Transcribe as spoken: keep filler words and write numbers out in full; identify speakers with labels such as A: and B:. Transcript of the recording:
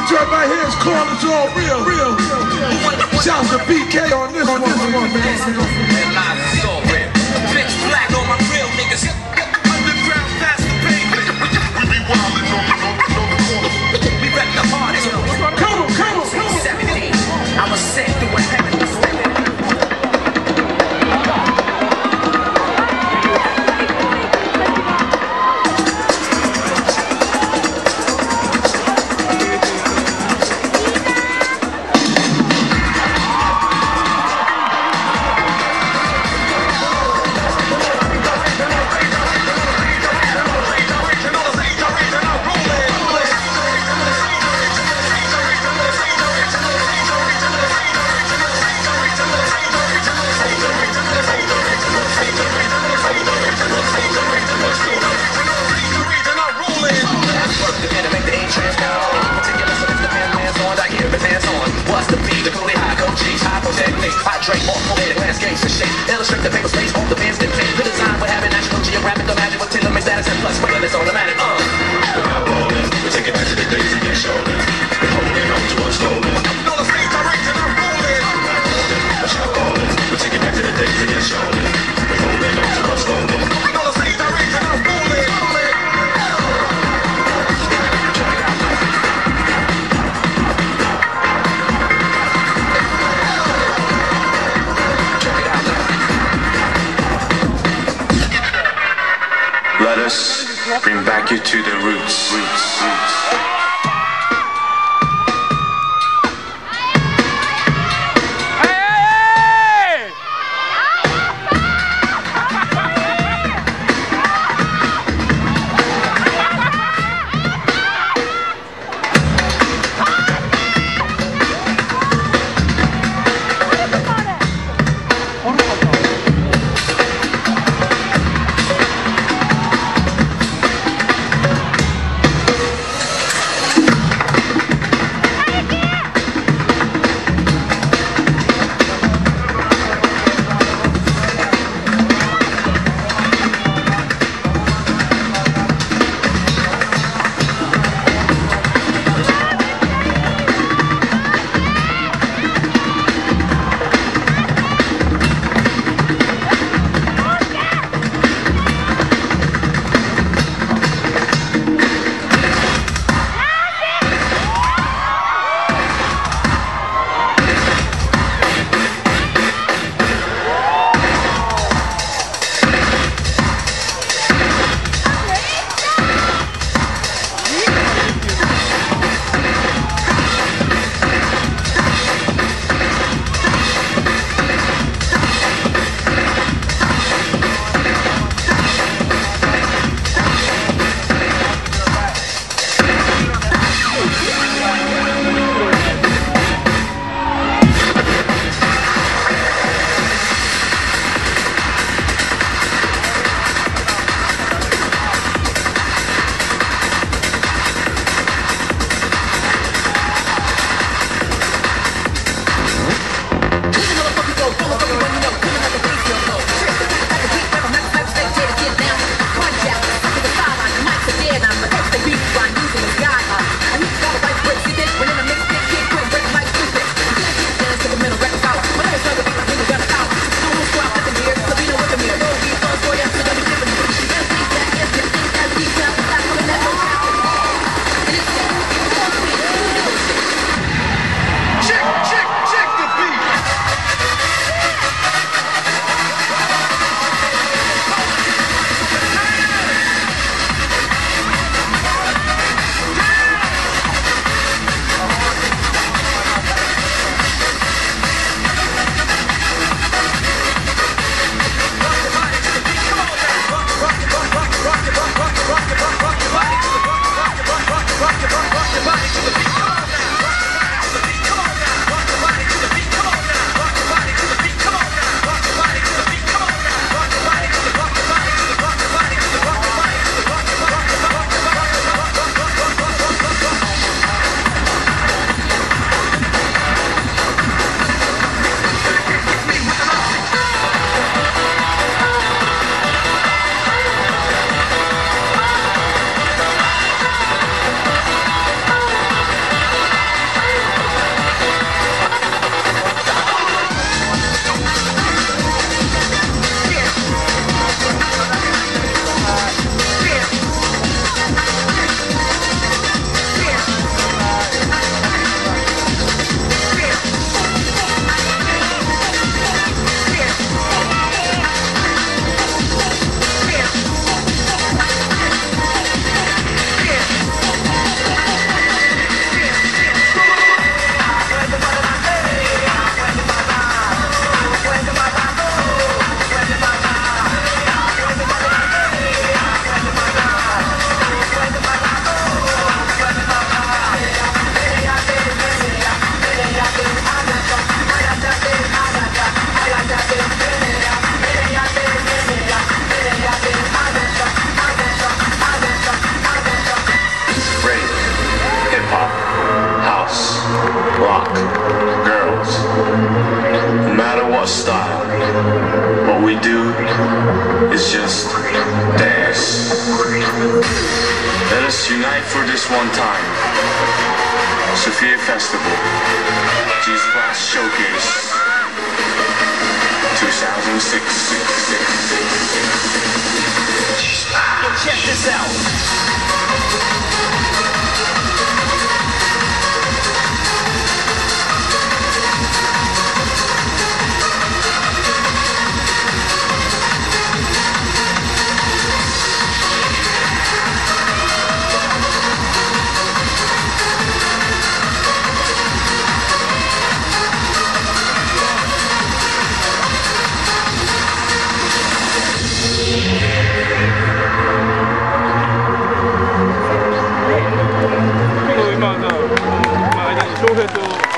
A: right here is Corners All Real. Real. Shouts to B K on this one. This one, man.
B: And live is all real. Bitch black on my real niggas. Underground past the pavement. We be wildin' on the corner. We rep the hardest.
A: Come on, come on, come on.
B: seventeen. I was sent through a heavenly slipping. I drink more poetic landscapes and shape. Illustrate the paper space on the pins that take. The design we're having National Geographic, the magic with Tinder, status and plus wireless automatic. Uh. We're not rolling. We're taking back to the days of your shoulder. We're holding on to what's stolen. No, the same direction I'm rolling.
C: We're not rolling. We're not rolling. We're taking back to the days of your shoulder. We're holding on to what's stolen.
B: No, the same direction I'm rolling.
C: Let us bring back you to the roots. Roots, roots. hip-hop, house, rock, girls. No matter what style, what we do is just dance. Let us unite for this one time. Sophia Festival, G-Splash Showcase, two thousand six.
B: Yo, check this out.
D: 今さ、間に翔平と